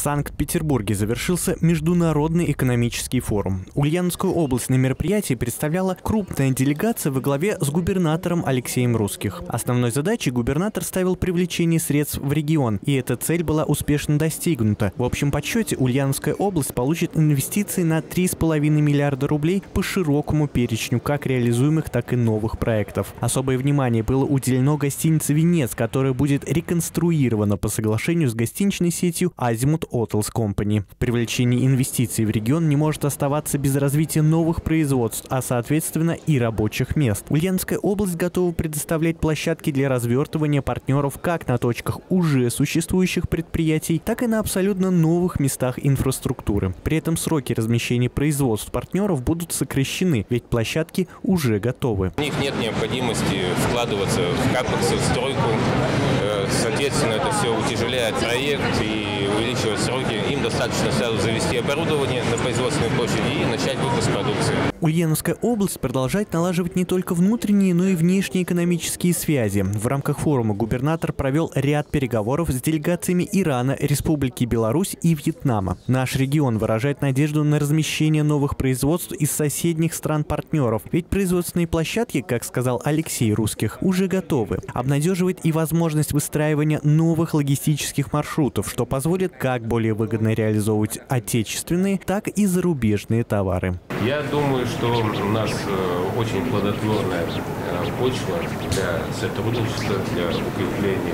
Санкт-Петербурге завершился Международный экономический форум. Ульяновскую область на мероприятии представляла крупная делегация во главе с губернатором Алексеем Русских. Основной задачей губернатор ставил привлечение средств в регион, и эта цель была успешно достигнута. В общем подсчете Ульяновская область получит инвестиции на 3,5 миллиарда рублей по широкому перечню как реализуемых, так и новых проектов. Особое внимание было уделено гостинице «Венец», которая будет реконструирована по соглашению с гостиничной сетью Azimut Hotels Company. Привлечение инвестиций в регион не может оставаться без развития новых производств, а соответственно и рабочих мест. Ульяновская область готова предоставлять площадки для развертывания партнеров как на точках уже существующих предприятий, так и на абсолютно новых местах инфраструктуры. При этом сроки размещения производств партнеров будут сокращены, ведь площадки уже готовы. У них нет необходимости вкладываться в капекс, в стройку. Соответственно, это все утяжеляет проект и увеличивает сроки. Им достаточно сразу завести оборудование на производственной площади и начать выпуск продукции. Ульяновская область продолжает налаживать не только внутренние, но и внешние экономические связи. В рамках форума губернатор провел ряд переговоров с делегациями Ирана, Республики Беларусь и Вьетнама. Наш регион выражает надежду на размещение новых производств из соседних стран-партнеров. Ведь производственные площадки, как сказал Алексей Русских, уже готовы. Обнадеживает и возможность выстраивания новых логистических маршрутов, что позволит как более выгодно реализовывать отечественные, так и зарубежные товары. Я думаю, что у нас очень плодотворная почва для сотрудничества, для укрепления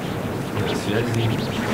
связей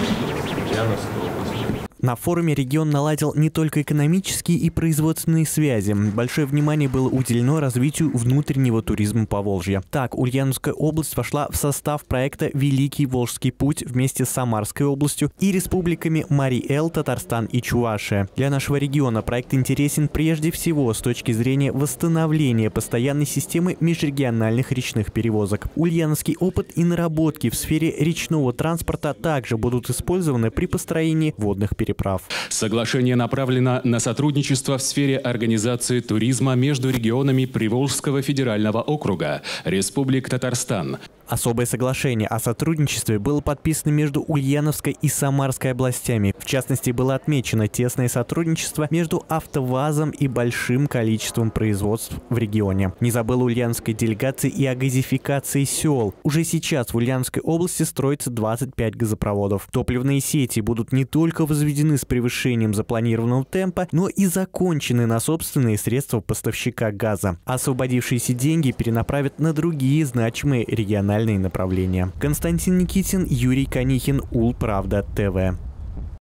в Ульяновской области. На форуме регион наладил не только экономические и производственные связи. Большое внимание было уделено развитию внутреннего туризма Поволжья. Так, Ульяновская область вошла в состав проекта «Великий Волжский путь» вместе с Самарской областью и республиками Марий-Эл, Татарстан и Чувашия. Для нашего региона проект интересен прежде всего с точки зрения восстановления постоянной системы межрегиональных речных перевозок. Ульяновский опыт и наработки в сфере речного транспорта также будут использованы при построении водных переправ. Соглашение направлено на сотрудничество в сфере организации туризма между регионами Приволжского федерального округа, Республик Татарстан. Особое соглашение о сотрудничестве было подписано между Ульяновской и Самарской областями. В частности, было отмечено тесное сотрудничество между АвтоВАЗом и большим количеством производств в регионе. Не забыла ульяновская делегация и о газификации сел. Уже сейчас в Ульяновской области строится 25 газопроводов. Топливные сети будут не только возведены с превышением запланированного темпа, но и закончены на собственные средства поставщика газа. Освободившиеся деньги перенаправят на другие значимые региональные направления. Константин Никитин, Юрий Конихин, Улправда ТВ.